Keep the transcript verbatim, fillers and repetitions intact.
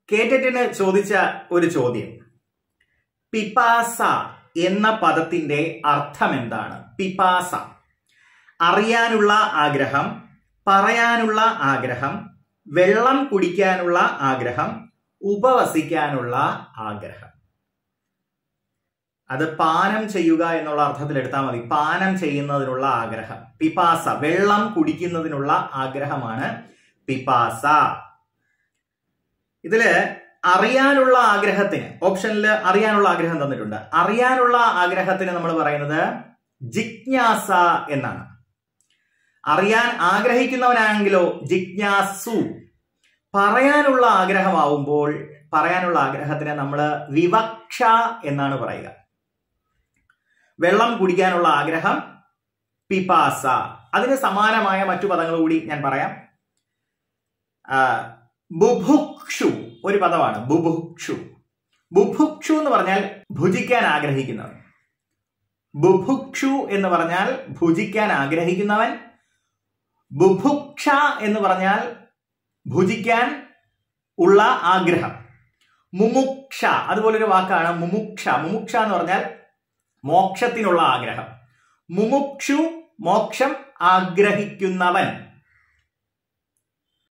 കേറ്ററ്റിന് ചോദിച്ച ഒരു ചോദ്യം, പിപാസ എന്ന പദത്തിന്റെ അർത്ഥം എന്താണ്? പിപാസ അറിയാനുള്ള ആഗ്രഹം, പറയാനുള്ള ആഗ്രഹം, വെള്ളം കുടിക്കാനുള്ള ആഗ്രഹം, ഉപവസിക്കാനുള്ള ആഗ്രഹം. അത് പാനം ചെയ്യുക എന്നുള്ള അർത്ഥത്തിൽ എടുത്താൽ മതി. പാനം ചെയ്യുന്നതിനുള്ള ആഗ്രഹം. പിപാസ വെള്ളം കുടിക്കുന്നതിനുള്ള ആഗ്രഹമാണ് പിപാസ. ഇതില് അറിയാനുള്ള ആഗ്രഹത്തിന്, ഓപ്ഷനിൽ അറിയാനുള്ള ആഗ്രഹം തന്നിട്ടുണ്ട്. അറിയാനുള്ള ആഗ്രഹത്തിന് നമ്മൾ പറയുന്നത് ജിജ്ഞാസ എന്നാണ്. അറിയാൻ ആഗ്രഹിക്കുന്നവനാണെങ്കിലോ ജിജ്ഞാസു. പറയാനുള്ള ആഗ്രഹമാവുമ്പോൾ പറയാനുള്ള ആഗ്രഹത്തിന് നമ്മൾ വിവക്ഷ എന്നാണ് പറയുക. വെള്ളം കുടിക്കാനുള്ള ആഗ്രഹം പിപാസ. അതിന് സമാനമായ മറ്റു പദങ്ങൾ കൂടി ഞാൻ പറയാം. ബുഭുക്ഷു ഒരു പദമാണ്. ബുഭുക്ഷു ബുഭുക്ഷു എന്ന് പറഞ്ഞാൽ ഭുജിക്കാൻ ആഗ്രഹിക്കുന്നവൻ. ബുഭുക്ഷു എന്ന് പറഞ്ഞാൽ ഭുജിക്കാൻ ആഗ്രഹിക്കുന്നവൻ. ബുഭുക്ഷ എന്ന് പറഞ്ഞാൽ ഭുജിക്കാൻ ഉള്ള ആഗ്രഹം. മുമുക്ഷ അതുപോലൊരു വാക്കാണ് മുമുക്ഷ. മുമുക്ഷ എന്ന് പറഞ്ഞാൽ മോക്ഷത്തിനുള്ള ആഗ്രഹം. മുമുക്ഷു മോക്ഷം ആഗ്രഹിക്കുന്നവൻ.